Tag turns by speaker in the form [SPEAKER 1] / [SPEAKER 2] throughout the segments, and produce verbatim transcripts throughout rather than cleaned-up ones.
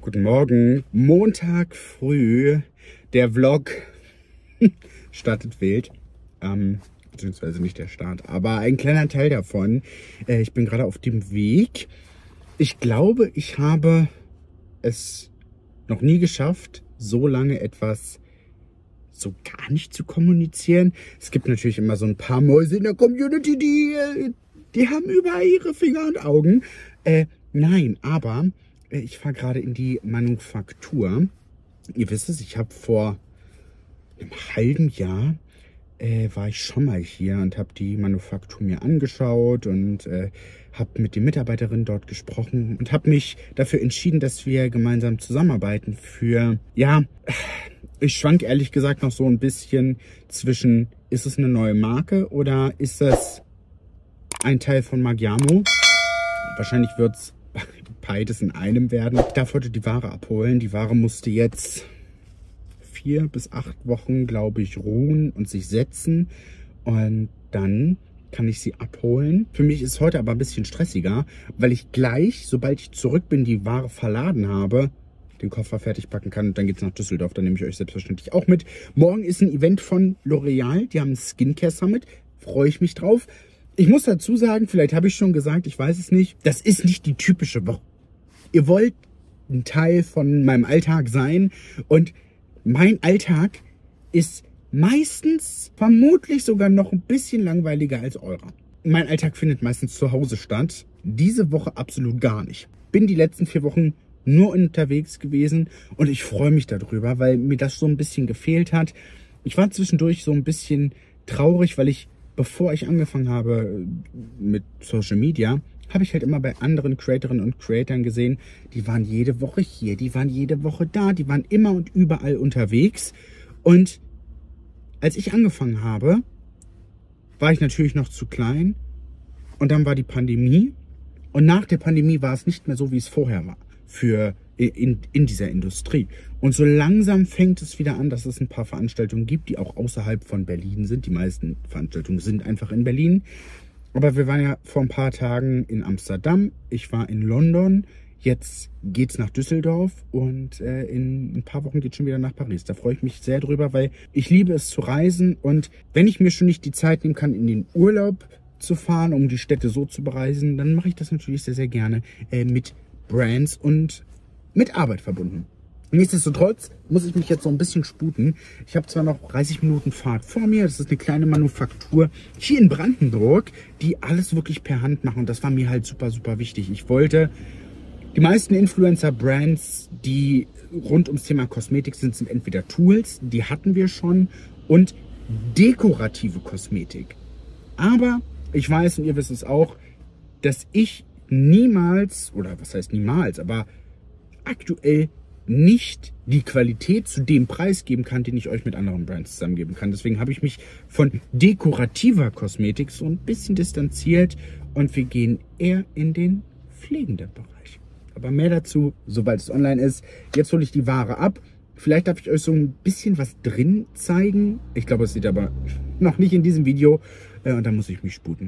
[SPEAKER 1] Guten Morgen, Montag früh, der Vlog startet wild, ähm, beziehungsweise nicht der Start, aber ein kleiner Teil davon. Äh, ich bin gerade auf dem Weg. Ich glaube, ich habe es noch nie geschafft, so lange etwas so gar nicht zu kommunizieren. Es gibt natürlich immer so ein paar Mäuse in der Community, die, die haben überall ihre Finger und Augen. Äh, nein, aber ich fahre gerade in die Manufaktur. Ihr wisst es, ich habe vor einem halben Jahr äh, war ich schon mal hier und habe die Manufaktur mir angeschaut und äh, habe mit den Mitarbeiterinnen dort gesprochen und habe mich dafür entschieden, dass wir gemeinsam zusammenarbeiten für, ja, ich schwank ehrlich gesagt noch so ein bisschen zwischen, ist es eine neue Marke oder ist das ein Teil von Magiamo? Wahrscheinlich wird es beides in einem werden. Ich darf heute die Ware abholen. Die Ware musste jetzt vier bis acht Wochen, glaube ich, ruhen und sich setzen. Und dann kann ich sie abholen. Für mich ist heute aber ein bisschen stressiger, weil ich gleich, sobald ich zurück bin, die Ware verladen habe, den Koffer fertig packen kann. Und dann geht es nach Düsseldorf. Dann nehme ich euch selbstverständlich auch mit. Morgen ist ein Event von L'Oreal. Die haben ein Skincare Summit. Freue ich mich drauf. Ich muss dazu sagen, vielleicht habe ich schon gesagt, ich weiß es nicht, das ist nicht die typische Woche. Ihr wollt ein Teil von meinem Alltag sein und mein Alltag ist meistens vermutlich sogar noch ein bisschen langweiliger als eurer. Mein Alltag findet meistens zu Hause statt, diese Woche absolut gar nicht. Bin die letzten vier Wochen nur unterwegs gewesen und ich freue mich darüber, weil mir das so ein bisschen gefehlt hat. Ich war zwischendurch so ein bisschen traurig, weil ich, bevor ich angefangen habe mit Social Media, habe ich halt immer bei anderen Creatorinnen und Creatoren gesehen, die waren jede Woche hier, die waren jede Woche da, die waren immer und überall unterwegs. Und als ich angefangen habe, war ich natürlich noch zu klein und dann war die Pandemie und nach der Pandemie war es nicht mehr so, wie es vorher war für in, in dieser Industrie. Und so langsam fängt es wieder an, dass es ein paar Veranstaltungen gibt, die auch außerhalb von Berlin sind. Die meisten Veranstaltungen sind einfach in Berlin. Aber wir waren ja vor ein paar Tagen in Amsterdam, ich war in London, jetzt geht's nach Düsseldorf und äh, in ein paar Wochen geht's schon wieder nach Paris. Da freue ich mich sehr drüber, weil ich liebe es zu reisen und wenn ich mir schon nicht die Zeit nehmen kann, in den Urlaub zu fahren, um die Städte so zu bereisen, dann mache ich das natürlich sehr, sehr gerne äh, mit Brands und mit Arbeit verbunden. Nichtsdestotrotz muss ich mich jetzt so ein bisschen sputen. Ich habe zwar noch dreißig Minuten Fahrt vor mir. Das ist eine kleine Manufaktur hier in Brandenburg, die alles wirklich per Hand machen. Und das war mir halt super, super wichtig. Ich wollte, die meisten Influencer-Brands, die rund ums Thema Kosmetik sind, sind entweder Tools, die hatten wir schon, und dekorative Kosmetik. Aber ich weiß, und ihr wisst es auch, dass ich niemals, oder was heißt niemals, aber aktuell nicht die Qualität zu dem Preis geben kann, den ich euch mit anderen Brands zusammengeben kann. Deswegen habe ich mich von dekorativer Kosmetik so ein bisschen distanziert und wir gehen eher in den pflegenden Bereich. Aber mehr dazu, sobald es online ist. Jetzt hole ich die Ware ab. Vielleicht darf ich euch so ein bisschen was drin zeigen. Ich glaube, es sieht aber noch nicht in diesem Video. Und dann muss ich mich sputen.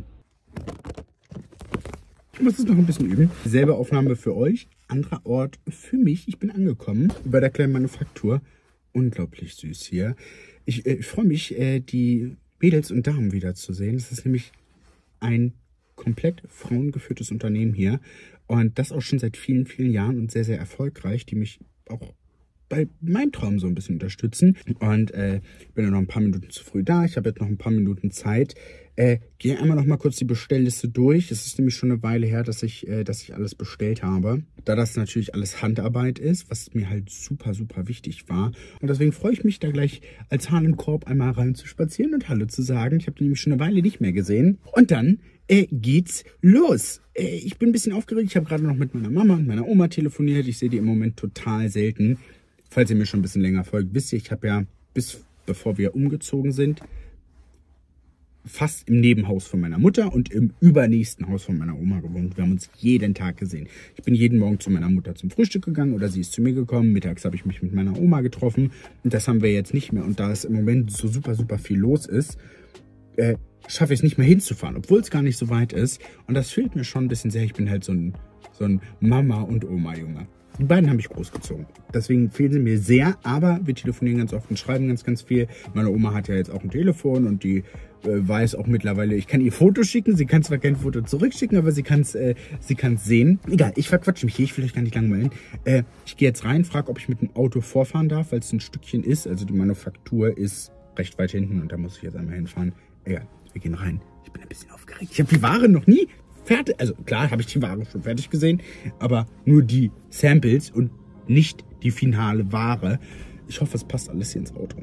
[SPEAKER 1] Ich muss es noch ein bisschen üben. Selbe Aufnahme für euch. Anderer Ort für mich. Ich bin angekommen bei der kleinen Manufaktur. Unglaublich süß hier. Ich, äh, ich freue mich, äh, die Mädels und Damen wiederzusehen. Das ist nämlich ein komplett frauengeführtes Unternehmen hier. Und das auch schon seit vielen, vielen Jahren und sehr, sehr erfolgreich, die mich auch bei meinem Traum so ein bisschen unterstützen. Und äh, bin ja noch ein paar Minuten zu früh da. Ich habe jetzt noch ein paar Minuten Zeit. Äh, gehe einmal noch mal kurz die Bestellliste durch. Es ist nämlich schon eine Weile her, dass ich, äh, dass ich alles bestellt habe. Da das natürlich alles Handarbeit ist, was mir halt super, super wichtig war. Und deswegen freue ich mich, da gleich als Hahn im Korb einmal rein zu spazieren und Hallo zu sagen. Ich habe die nämlich schon eine Weile nicht mehr gesehen. Und dann äh, geht's los. Äh, ich bin ein bisschen aufgeregt. Ich habe gerade noch mit meiner Mama und meiner Oma telefoniert. Ich sehe die im Moment total selten. Falls ihr mir schon ein bisschen länger folgt, wisst ihr, ich habe ja bis bevor wir umgezogen sind, fast im Nebenhaus von meiner Mutter und im übernächsten Haus von meiner Oma gewohnt. Wir haben uns jeden Tag gesehen. Ich bin jeden Morgen zu meiner Mutter zum Frühstück gegangen oder sie ist zu mir gekommen. Mittags habe ich mich mit meiner Oma getroffen und das haben wir jetzt nicht mehr. Und da es im Moment so super, super viel los ist, äh, schaffe ich es nicht mehr hinzufahren, obwohl es gar nicht so weit ist. Und das fehlt mir schon ein bisschen sehr. Ich bin halt so ein, so ein Mama- und Oma-Junge. Die beiden habe ich großgezogen. Deswegen fehlen sie mir sehr, aber wir telefonieren ganz oft und schreiben ganz, ganz viel. Meine Oma hat ja jetzt auch ein Telefon und die äh, weiß auch mittlerweile, ich kann ihr Foto schicken. Sie kann zwar kein Foto zurückschicken, aber sie kann es äh, sie kann's sehen. Egal, ich verquatsche mich hier, ich will euch gar nicht langweilen. Äh, ich gehe jetzt rein, frage, ob ich mit dem Auto vorfahren darf, weil es ein Stückchen ist. Also die Manufaktur ist recht weit hinten und da muss ich jetzt einmal hinfahren. Egal, wir gehen rein. Ich bin ein bisschen aufgeregt. Ich habe die Ware noch nie fertig, also klar habe ich die Ware schon fertig gesehen, aber nur die Samples und nicht die finale Ware. Ich hoffe, es passt alles hier ins Auto.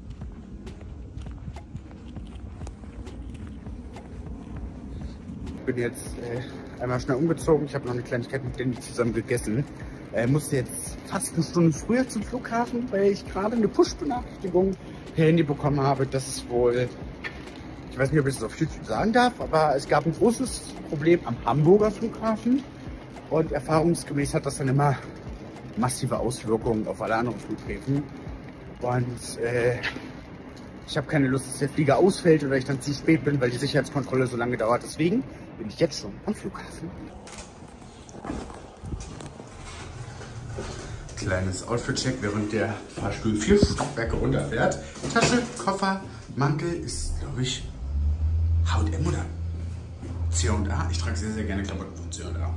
[SPEAKER 1] Ich bin jetzt äh, einmal schnell umgezogen. Ich habe noch eine Kleinigkeit mit denen zusammen gegessen. Äh, musste jetzt fast eine Stunde früher zum Flughafen, weil ich gerade eine Push-Benachrichtigung per Handy bekommen habe, dass es wohl, ich weiß nicht, ob ich das auf YouTube sagen darf, aber es gab ein großes Problem am Hamburger Flughafen und erfahrungsgemäß hat das dann immer massive Auswirkungen auf alle anderen Flughäfen. Und äh, ich habe keine Lust, dass der Flieger ausfällt oder ich dann zu spät bin, weil die Sicherheitskontrolle so lange dauert. Deswegen bin ich jetzt schon am Flughafen. Kleines Outfit-Check, während der Fahrstuhl vier Stockwerke runterfährt. Tasche, Koffer, Mantel ist, glaube ich, H und M oder C und A. Ich trage sehr, sehr gerne Klamotten von C und A.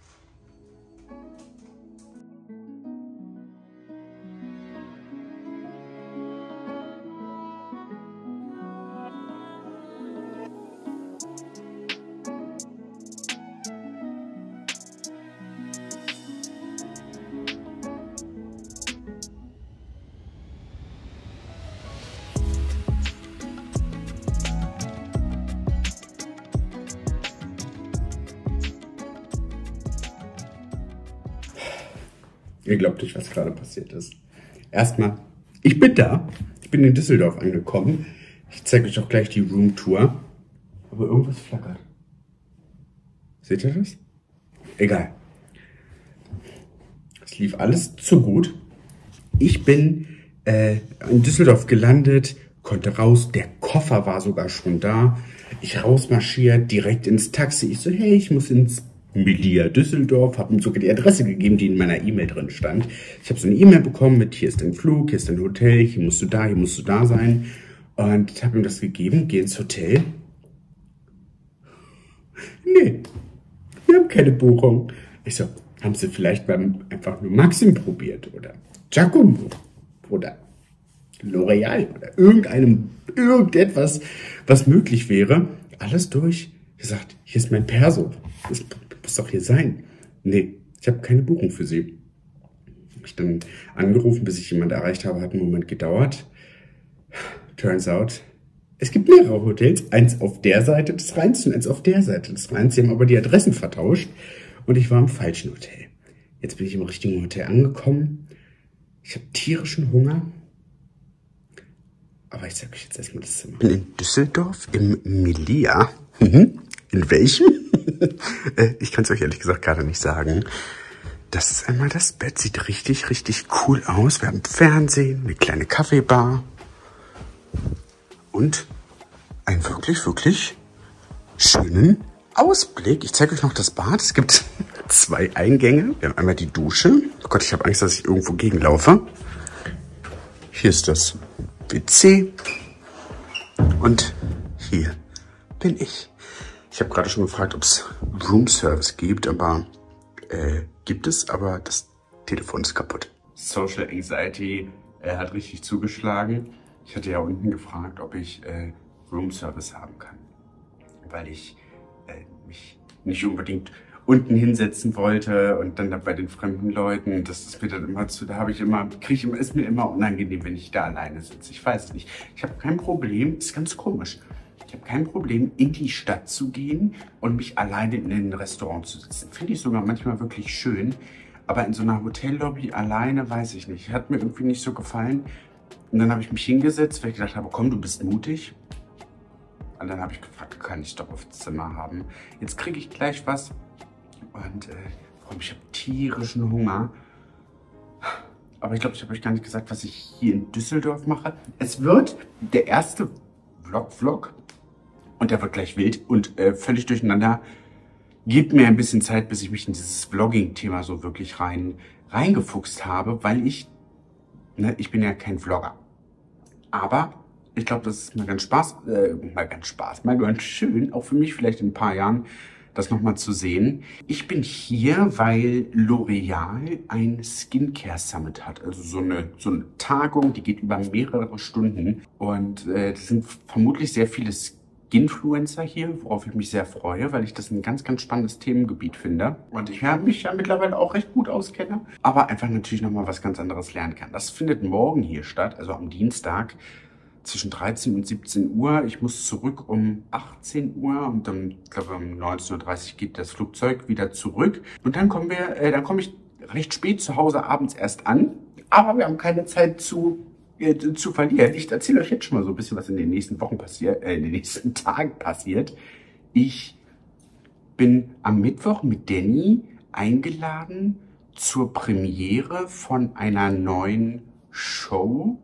[SPEAKER 1] Ihr glaubt nicht, was gerade passiert ist. Erstmal, ich bin da. Ich bin in Düsseldorf angekommen. Ich zeige euch auch gleich die Roomtour. Aber irgendwas flackert. Seht ihr das? Egal. Es lief alles zu gut. Ich bin äh, in Düsseldorf gelandet, konnte raus. Der Koffer war sogar schon da. Ich rausmarschiert, direkt ins Taxi. Ich so, hey, ich muss ins Melia Düsseldorf, habe ihm sogar die Adresse gegeben, die in meiner E-Mail drin stand. Ich habe so eine E-Mail bekommen mit, hier ist dein Flug, hier ist dein Hotel, hier musst du da, hier musst du da sein. Und habe ihm das gegeben, geh ins Hotel. Nee, wir haben keine Buchung. Ich so, haben Sie vielleicht beim einfach nur Maxim probiert oder Giacomo oder L'Oreal oder irgendeinem, irgendetwas, was möglich wäre. Alles durch. Gesagt, hier ist mein Perso. Das muss doch hier sein. Nee, ich habe keine Buchung für Sie. Ich dann angerufen, bis ich jemand erreicht habe, hat einen Moment gedauert. Turns out, es gibt mehrere Hotels. Eins auf der Seite des Rheins und eins auf der Seite des Rheins. Sie haben aber die Adressen vertauscht und ich war im falschen Hotel. Jetzt bin ich im richtigen Hotel angekommen. Ich habe tierischen Hunger. Aber ich zeige euch jetzt erstmal das Zimmer. Ich bin in Düsseldorf im Melia. Mhm. In welchem? Ich kann es euch ehrlich gesagt gerade nicht sagen. Das ist einmal das Bett. Sieht richtig, richtig cool aus. Wir haben Fernsehen, eine kleine Kaffeebar. Und einen wirklich, wirklich schönen Ausblick. Ich zeige euch noch das Bad. Es gibt zwei Eingänge. Wir haben einmal die Dusche. Oh Gott, ich habe Angst, dass ich irgendwo gegenlaufe. Hier ist das W C. Und hier bin ich. Ich habe gerade schon gefragt, ob es Roomservice gibt, aber äh, gibt es, aber das Telefon ist kaputt. Social Anxiety äh, hat richtig zugeschlagen. Ich hatte ja unten gefragt, ob ich äh, Roomservice haben kann, weil ich äh, mich nicht unbedingt unten hinsetzen wollte und dann da bei den fremden Leuten, das ist mir dann immer zu, da habe ich immer, kriege ich immer, ist mir immer unangenehm, wenn ich da alleine sitze. Ich weiß nicht. Ich habe kein Problem, ist ganz komisch. Ich habe kein Problem, in die Stadt zu gehen und mich alleine in ein Restaurant zu sitzen. Finde ich sogar manchmal wirklich schön. Aber in so einer Hotellobby alleine, weiß ich nicht. Hat mir irgendwie nicht so gefallen. Und dann habe ich mich hingesetzt, weil ich gedacht habe, komm, du bist mutig. Und dann habe ich gefragt, kann ich doch aufs Zimmer haben. Jetzt kriege ich gleich was. Und äh, ich habe tierischen Hunger. Aber ich glaube, ich habe euch gar nicht gesagt, was ich hier in Düsseldorf mache. Es wird der erste Vlog-Vlog. Und der wird gleich wild und äh, völlig durcheinander. Gebt mir ein bisschen Zeit, bis ich mich in dieses Vlogging-Thema so wirklich rein reingefuchst habe, weil ich, ne, ich bin ja kein Vlogger. Aber ich glaube, das ist mal ganz Spaß, äh, mal ganz Spaß, mal ganz schön, auch für mich vielleicht in ein paar Jahren, das nochmal zu sehen. Ich bin hier, weil L'Oreal ein Skincare Summit hat. Also so eine, so eine Tagung, die geht über mehrere Stunden. Und äh, das sind vermutlich sehr viele Skinfluencer hier, worauf ich mich sehr freue, weil ich das ein ganz, ganz spannendes Themengebiet finde. Und ich ja, mich ja mittlerweile auch recht gut auskenne, aber einfach natürlich nochmal was ganz anderes lernen kann. Das findet morgen hier statt, also am Dienstag. Zwischen dreizehn und siebzehn Uhr. Ich muss zurück um achtzehn Uhr und dann, ich glaube, um neunzehn Uhr dreißig geht das Flugzeug wieder zurück. Und dann kommen wir, äh, dann komme ich recht spät zu Hause abends erst an. Aber wir haben keine Zeit zu, äh, zu verlieren. Ich erzähle euch jetzt schon mal so ein bisschen, was in den nächsten Wochen passiert, äh, in den nächsten Tagen passiert. Ich bin am Mittwoch mit Danny eingeladen zur Premiere von einer neuen Show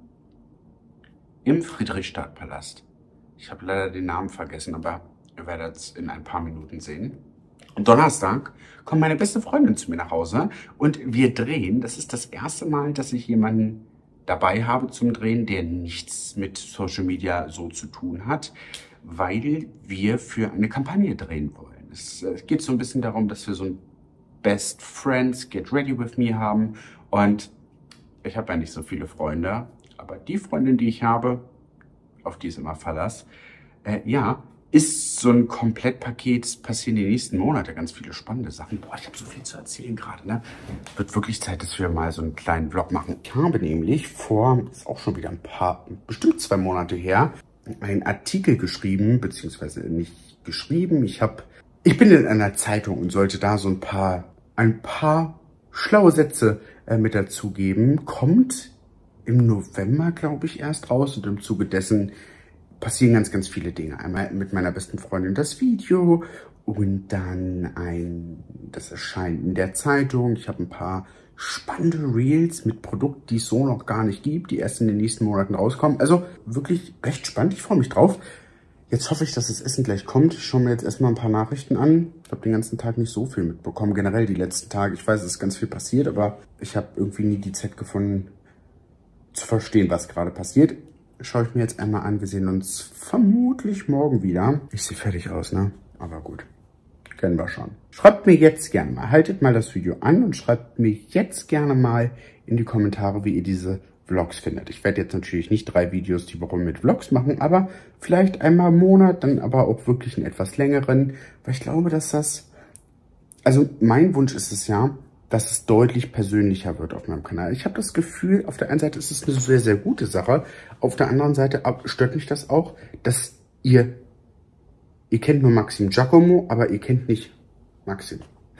[SPEAKER 1] im Friedrichstadtpalast. Ich habe leider den Namen vergessen, aber ihr werdet es in ein paar Minuten sehen. Und Donnerstag kommt meine beste Freundin zu mir nach Hause und wir drehen. Das ist das erste Mal, dass ich jemanden dabei habe zum Drehen, der nichts mit Social Media so zu tun hat, weil wir für eine Kampagne drehen wollen. Es geht so ein bisschen darum, dass wir so ein Best Friends Get Ready With Me haben und ich habe ja nicht so viele Freunde. Aber die Freundin, die ich habe, auf die ist immer Verlass, äh, ja, ist so ein Komplettpaket. Es passieren die nächsten Monate ganz viele spannende Sachen. Boah, ich habe so viel zu erzählen gerade, ne? Wird wirklich Zeit, dass wir mal so einen kleinen Vlog machen. Ich habe nämlich vor, ist auch schon wieder ein paar, bestimmt zwei Monate her, einen Artikel geschrieben, beziehungsweise nicht geschrieben. Ich habe, ich bin in einer Zeitung und sollte da so ein paar, ein paar schlaue Sätze äh, mit dazugeben. Kommt im November, glaube ich, erst raus und im Zuge dessen passieren ganz, ganz viele Dinge. Einmal mit meiner besten Freundin das Video und dann ein, das erscheint in der Zeitung. Ich habe ein paar spannende Reels mit Produkten, die es so noch gar nicht gibt, die erst in den nächsten Monaten rauskommen. Also wirklich recht spannend, ich freue mich drauf. Jetzt hoffe ich, dass das Essen gleich kommt. Ich schaue mir jetzt erstmal ein paar Nachrichten an. Ich habe den ganzen Tag nicht so viel mitbekommen, generell die letzten Tage. Ich weiß, es ist ganz viel passiert, aber ich habe irgendwie nie die Zeit gefunden, zu verstehen, was gerade passiert. Schaue ich mir jetzt einmal an. Wir sehen uns vermutlich morgen wieder. Ich sehe fertig aus, ne? Aber gut. Kennen wir schon. Schreibt mir jetzt gerne mal, haltet mal das Video an und schreibt mir jetzt gerne mal in die Kommentare, wie ihr diese Vlogs findet. Ich werde jetzt natürlich nicht drei Videos die Woche mit Vlogs machen, aber vielleicht einmal im Monat, dann aber auch wirklich einen etwas längeren, weil ich glaube, dass das, also mein Wunsch ist es ja, dass es deutlich persönlicher wird auf meinem Kanal. Ich habe das Gefühl, auf der einen Seite ist es eine sehr, sehr gute Sache. Auf der anderen Seite stört mich das auch, dass ihr, ihr kennt nur Maxim Giacomo, aber ihr kennt nicht Maxim.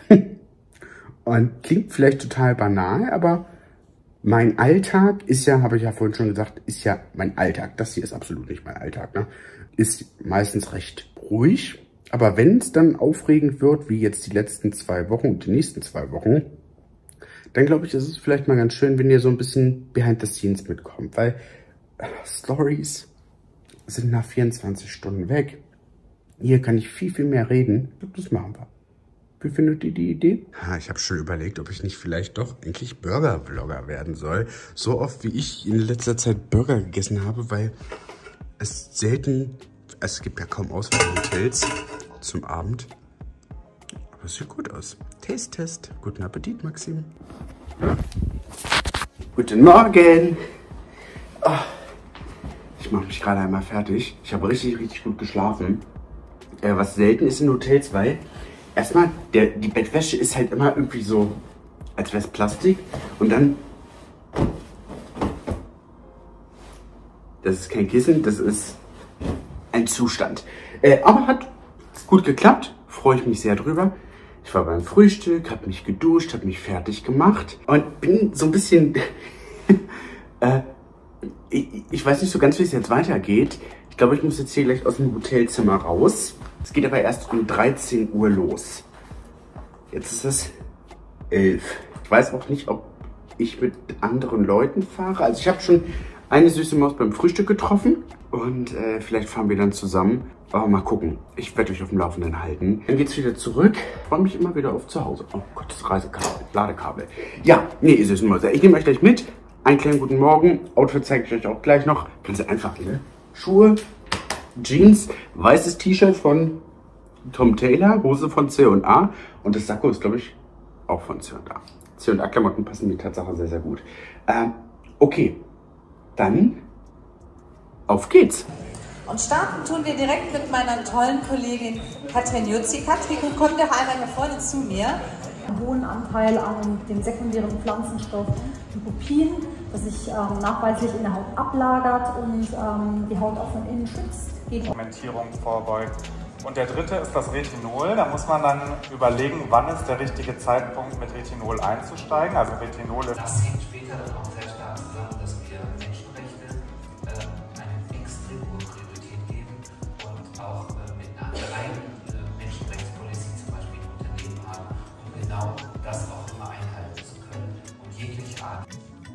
[SPEAKER 1] Und klingt vielleicht total banal, aber mein Alltag ist ja, habe ich ja vorhin schon gesagt, ist ja mein Alltag. Das hier ist absolut nicht mein Alltag, ne? Ist meistens recht ruhig. Aber wenn es dann aufregend wird, wie jetzt die letzten zwei Wochen und die nächsten zwei Wochen, dann glaube ich, ist es vielleicht mal ganz schön, wenn ihr so ein bisschen behind the scenes mitkommt. Weil Stories sind nach vierundzwanzig Stunden weg. Hier kann ich viel, viel mehr reden. Das machen wir. Wie findet ihr die Idee? Ha, ich habe schon überlegt, ob ich nicht vielleicht doch endlich Burger-Vlogger werden soll. So oft, wie ich in letzter Zeit Burger gegessen habe, weil es selten, es gibt ja kaum Auswahl in Hotels zum Abend. Aber es sieht gut aus. Taste-Test. Guten Appetit, Maxim. Guten Morgen. Oh, ich mache mich gerade einmal fertig. Ich habe richtig, richtig gut geschlafen. Äh, was selten ist in Hotels, weil erstmal, der, die Bettwäsche ist halt immer irgendwie so, als wäre es Plastik. Und dann, das ist kein Kissen, das ist ein Zustand. Äh, aber hat gut geklappt, freue ich mich sehr drüber. Ich war beim Frühstück, habe mich geduscht, habe mich fertig gemacht und bin so ein bisschen, äh, ich, ich weiß nicht so ganz, wie es jetzt weitergeht. Ich glaube, ich muss jetzt hier gleich aus dem Hotelzimmer raus. Es geht aber erst um dreizehn Uhr los. Jetzt ist es elf. Ich weiß auch nicht, ob ich mit anderen Leuten fahre. Also ich habe schon eine süße Maus beim Frühstück getroffen und äh, vielleicht fahren wir dann zusammen. Aber mal gucken. Ich werde euch auf dem Laufenden halten. Dann geht's wieder zurück. Ich freue mich immer wieder auf zu Hause. Oh Gott, das Reisekabel, Ladekabel. Ja, nee, ihr süßen Mäuse. Ich nehme euch gleich mit. Einen kleinen guten Morgen. Outfit zeige ich euch auch gleich noch. Ganz einfach, ne? Schuhe, Jeans, weißes T-Shirt von Tom Taylor, Hose von C und A. Und das Sakko ist, glaube ich, auch von C und A. C und A-Klamotten passen mir Tatsache sehr, sehr gut. Ähm, okay. Dann auf geht's.
[SPEAKER 2] Und starten tun wir direkt mit meiner tollen Kollegin Katrin Jutzi. Katrin, komm doch einmal hier vorne zu mir.
[SPEAKER 3] Einen hohen Anteil an dem sekundären Pflanzenstoff Lycopin, das sich ähm, nachweislich in der Haut ablagert und ähm, die Haut auch von innen schützt.
[SPEAKER 4] Pigmentierung vorbeugt. Und der dritte ist das Retinol. Da muss man dann überlegen, wann ist der richtige Zeitpunkt, mit Retinol einzusteigen. Also Retinol ist...
[SPEAKER 5] Das hängt später dann auch sehr stark zusammen, dass wir Menschenrechte äh, eine extrem hohe Priorität geben und auch äh, mit einer reinen äh, Menschenrechtspolicy zum Beispiel im Unternehmen haben, um genau das auch immer einhalten zu können und jegliche Art.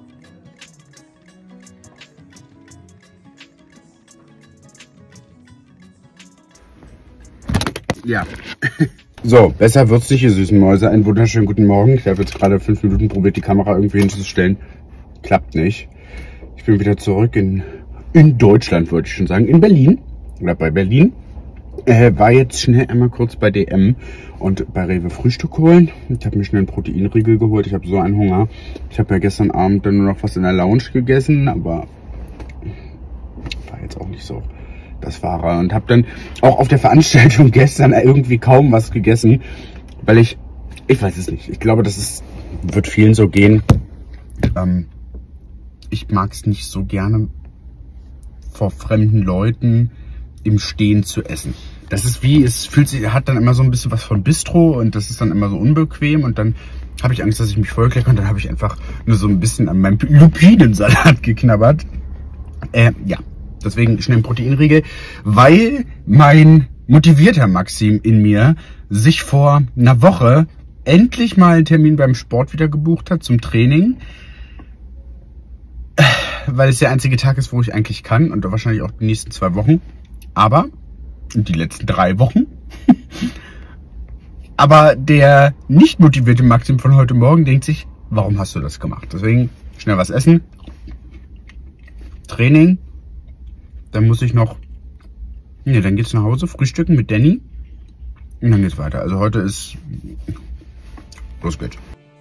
[SPEAKER 1] Ja. So, besser wird's nicht, ihr süßen Mäuse. Einen wunderschönen guten Morgen. Ich habe jetzt gerade fünf Minuten probiert, die Kamera irgendwie hinzustellen. Klappt nicht. Ich bin wieder zurück in, in Deutschland, wollte ich schon sagen. In Berlin. Oder bei Berlin. Äh, war jetzt schnell einmal kurz bei D M und bei Rewe Frühstück holen. Ich habe mir schnell einen Proteinriegel geholt. Ich habe so einen Hunger. Ich habe ja gestern Abend dann nur noch was in der Lounge gegessen, aber war jetzt auch nicht so das Wahre. Und habe dann auch auf der Veranstaltung gestern irgendwie kaum was gegessen, weil ich, ich weiß es nicht. Ich glaube, das ist, wird vielen so gehen. Ähm, ich mag es nicht so gerne, vor fremden Leuten im Stehen zu essen. Das ist wie, es fühlt sich, hat dann immer so ein bisschen was von Bistro und das ist dann immer so unbequem und dann habe ich Angst, dass ich mich vollklecke und dann habe ich einfach nur so ein bisschen an meinem Lupinensalat geknabbert. Äh, ja. Deswegen schnell einen Proteinriegel, weil mein motivierter Maxim in mir sich vor einer Woche endlich mal einen Termin beim Sport wieder gebucht hat zum Training. Weil es der einzige Tag ist, wo ich eigentlich kann und wahrscheinlich auch die nächsten zwei Wochen. Aber, die letzten drei Wochen. Aber der nicht motivierte Maxim von heute Morgen denkt sich, warum hast du das gemacht? Deswegen schnell was essen. Training. Dann muss ich noch, ne, dann geht's nach Hause, frühstücken mit Danny und dann geht's weiter. Also heute ist, los geht's.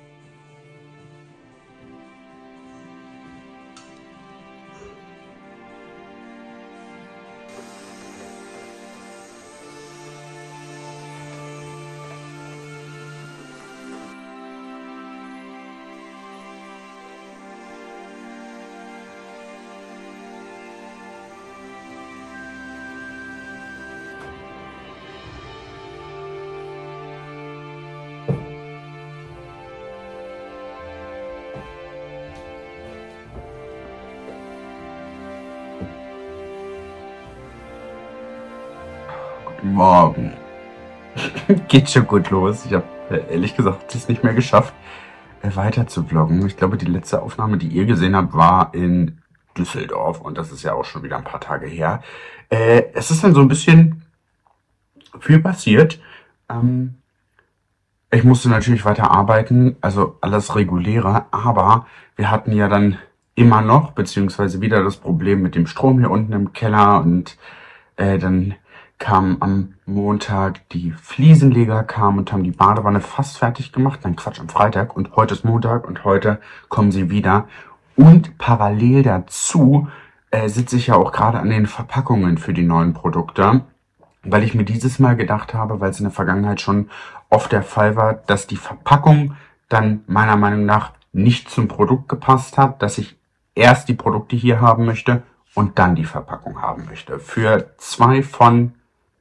[SPEAKER 1] Morgen. Geht schon gut los. Ich habe ehrlich gesagt es nicht mehr geschafft, weiter zu vloggen. Ich glaube, die letzte Aufnahme, die ihr gesehen habt, war in Düsseldorf und das ist ja auch schon wieder ein paar Tage her. Äh, es ist dann so ein bisschen viel passiert. Ähm, ich musste natürlich weiter arbeiten, also alles reguläre, aber wir hatten ja dann immer noch, beziehungsweise wieder das Problem mit dem Strom hier unten im Keller und äh, dann kamen am Montag die Fliesenleger kamen und haben die Badewanne fast fertig gemacht. Nein, Quatsch, am Freitag. Und heute ist Montag und heute kommen sie wieder. Und parallel dazu äh, sitze ich ja auch gerade an den Verpackungen für die neuen Produkte, weil ich mir dieses Mal gedacht habe, weil es in der Vergangenheit schon oft der Fall war, dass die Verpackung dann meiner Meinung nach nicht zum Produkt gepasst hat, dass ich erst die Produkte hier haben möchte und dann die Verpackung haben möchte. Für zwei von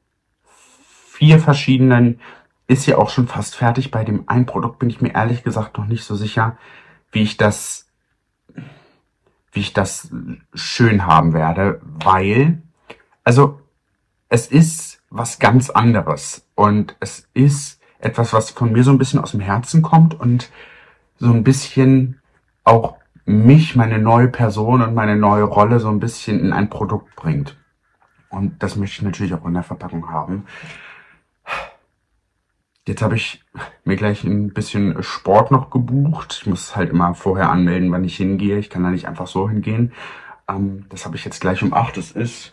[SPEAKER 1] vier verschiedenen ist ja auch schon fast fertig. Bei dem einen Produkt bin ich mir ehrlich gesagt noch nicht so sicher, wie ich das, wie ich das schön haben werde, weil, also es ist was ganz anderes und es ist etwas, was von mir so ein bisschen aus dem Herzen kommt und so ein bisschen auch mich, meine neue Person und meine neue Rolle so ein bisschen in ein Produkt bringt. Und das möchte ich natürlich auch in der Verpackung haben. Jetzt habe ich mir gleich ein bisschen Sport noch gebucht. Ich muss halt immer vorher anmelden, wann ich hingehe. Ich kann da nicht einfach so hingehen. Ähm, das habe ich jetzt gleich um acht. Es ist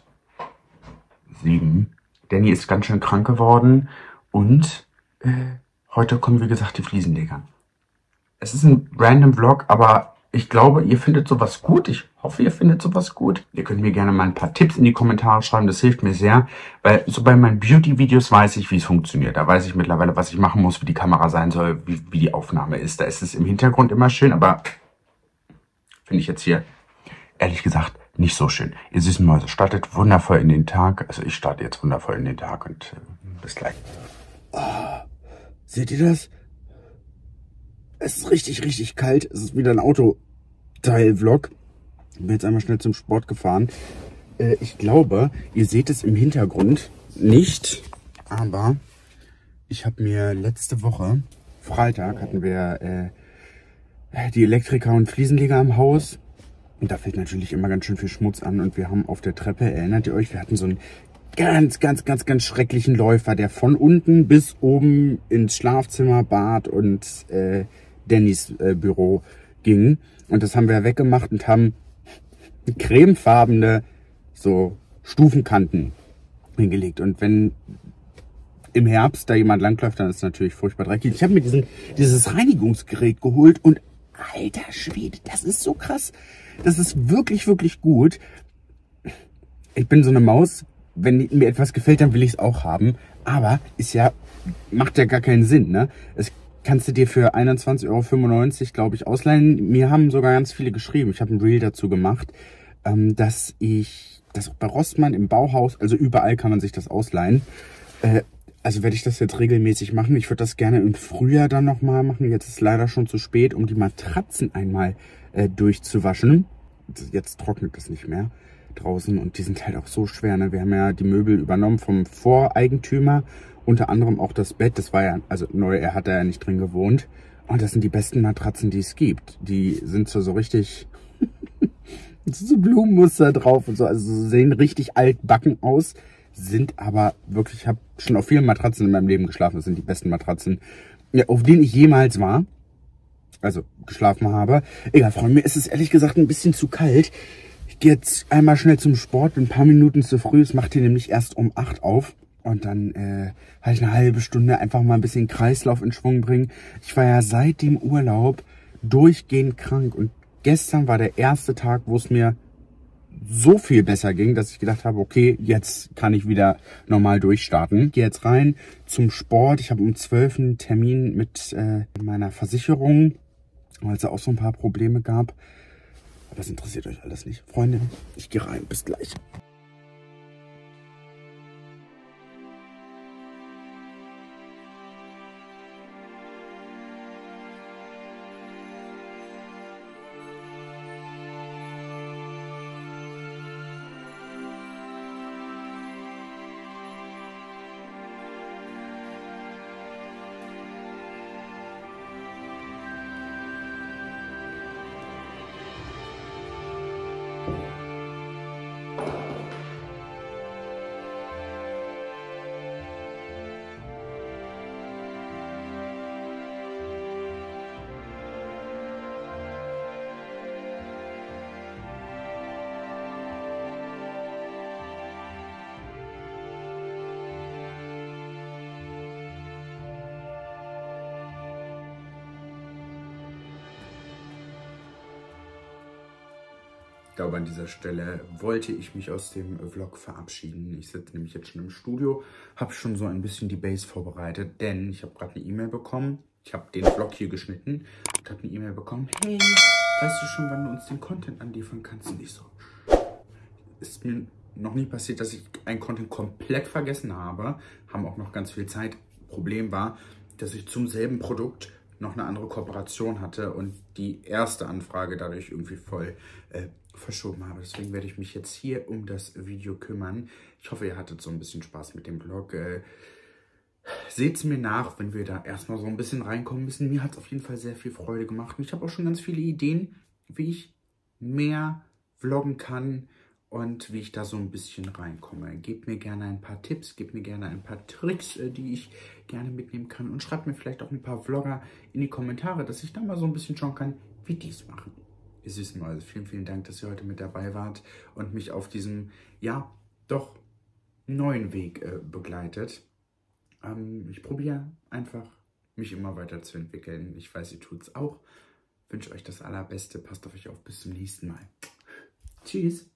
[SPEAKER 1] sieben. Danny ist ganz schön krank geworden. Und äh, heute kommen, wie gesagt, die Fliesenleger. Es ist ein random Vlog, aber ich glaube, ihr findet sowas gut. Ich hoffe, ihr findet sowas gut. Ihr könnt mir gerne mal ein paar Tipps in die Kommentare schreiben. Das hilft mir sehr, weil so bei meinen Beauty-Videos weiß ich, wie es funktioniert. Da weiß ich mittlerweile, was ich machen muss, wie die Kamera sein soll, wie, wie die Aufnahme ist. Da ist es im Hintergrund immer schön, aber finde ich jetzt hier, ehrlich gesagt, nicht so schön. Ihr süßen Mäuse, startet wundervoll in den Tag. Also ich starte jetzt wundervoll in den Tag und äh, bis gleich. Oh, seht ihr das? Es ist richtig, richtig kalt. Es ist wieder ein Autoteil-Vlog. Ich bin jetzt einmal schnell zum Sport gefahren. Äh, ich glaube, ihr seht es im Hintergrund nicht, aber ich habe mir letzte Woche, Freitag, hatten wir äh, die Elektriker und Fliesenleger im Haus. Und da fällt natürlich immer ganz schön viel Schmutz an. Und wir haben auf der Treppe, erinnert ihr euch, wir hatten so einen ganz, ganz, ganz, ganz schrecklichen Läufer, der von unten bis oben ins Schlafzimmer, Bad und äh, Dannys äh, Büro ging. Und das haben wir weggemacht und haben cremefarbene so Stufenkanten hingelegt. Und wenn im Herbst da jemand langläuft, dann ist es natürlich furchtbar dreckig. Ich habe mir diesen, dieses Reinigungsgerät geholt und alter Schwede, das ist so krass. Das ist wirklich, wirklich gut. Ich bin so eine Maus, wenn mir etwas gefällt, dann will ich es auch haben. Aber ist ja, macht ja gar keinen Sinn, ne? Es kannst du dir für einundzwanzig Euro fünfundneunzig, glaube ich, ausleihen. Mir haben sogar ganz viele geschrieben. Ich habe ein Reel dazu gemacht, ähm, dass ich, das auch bei Rossmann im Bauhaus, also überall kann man sich das ausleihen. Äh, also werde ich das jetzt regelmäßig machen. Ich würde das gerne im Frühjahr dann nochmal machen. Jetzt ist leider schon zu spät, um die Matratzen einmal äh, durchzuwaschen. Jetzt trocknet es nicht mehr draußen und die sind halt auch so schwer, ne? Wir haben ja die Möbel übernommen vom Voreigentümer, unter anderem auch das Bett, das war ja, also neu, er hat da ja nicht drin gewohnt und das sind die besten Matratzen, die es gibt. Die sind so, so richtig, so Blumenmuster drauf und so, also sehen richtig altbacken aus, sind aber wirklich, ich habe schon auf vielen Matratzen in meinem Leben geschlafen, das sind die besten Matratzen, ja, auf denen ich jemals war, also geschlafen habe. Egal, Freunde, mir ist es ehrlich gesagt ein bisschen zu kalt. Ich gehe jetzt einmal schnell zum Sport, bin ein paar Minuten zu früh. Es macht hier nämlich erst um acht auf. Und dann äh, habe ich eine halbe Stunde einfach mal ein bisschen Kreislauf in Schwung bringen. Ich war ja seit dem Urlaub durchgehend krank. Und gestern war der erste Tag, wo es mir so viel besser ging, dass ich gedacht habe, okay, jetzt kann ich wieder normal durchstarten. Ich gehe jetzt rein zum Sport. Ich habe um zwölf einen Termin mit äh, meiner Versicherung, weil es da auch so ein paar Probleme gab. Aber das interessiert euch alles nicht. Freunde, ich gehe rein. Bis gleich. Ich glaube, an dieser Stelle wollte ich mich aus dem Vlog verabschieden. Ich sitze nämlich jetzt schon im Studio, habe schon so ein bisschen die Base vorbereitet, denn ich habe gerade eine E-Mail bekommen. Ich habe den Vlog hier geschnitten und habe eine E-Mail bekommen. Hey, weißt du schon, wann du uns den Content anliefern kannst? Und ich so, ist mir noch nie passiert, dass ich einen Content komplett vergessen habe. Haben auch noch ganz viel Zeit. Problem war, dass ich zum selben Produkt noch eine andere Kooperation hatte und die erste Anfrage dadurch irgendwie voll äh, verschoben habe. Deswegen werde ich mich jetzt hier um das Video kümmern. Ich hoffe, ihr hattet so ein bisschen Spaß mit dem Vlog. Äh, Seht es mir nach, wenn wir da erstmal so ein bisschen reinkommen müssen. Mir hat es auf jeden Fall sehr viel Freude gemacht. Und ich habe auch schon ganz viele Ideen, wie ich mehr vloggen kann und wie ich da so ein bisschen reinkomme. Gebt mir gerne ein paar Tipps, gebt mir gerne ein paar Tricks, die ich gerne mitnehmen kann und schreibt mir vielleicht auch ein paar Vlogger in die Kommentare, dass ich da mal so ein bisschen schauen kann, wie die es machen. Ihr Süßen, also vielen, vielen Dank, dass ihr heute mit dabei wart und mich auf diesem, ja, doch neuen Weg äh, begleitet. Ähm, ich probiere einfach, mich immer weiterzuentwickeln. Ich weiß, ihr tut es auch. Ich wünsche euch das Allerbeste. Passt auf euch auf. Bis zum nächsten Mal. Tschüss.